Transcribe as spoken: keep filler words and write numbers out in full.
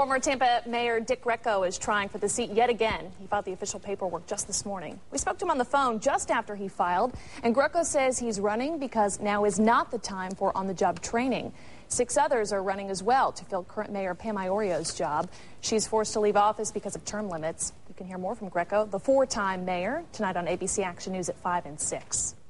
Former Tampa Mayor Dick Greco is trying for the seat yet again. He filed the official paperwork just this morning. We spoke to him on the phone just after he filed, and Greco says he's running because now is not the time for on-the-job training. Six others are running as well to fill current Mayor Pam Iorio's job. She's forced to leave office because of term limits. You can hear more from Greco, the four-time mayor, tonight on A B C Action News at five and six.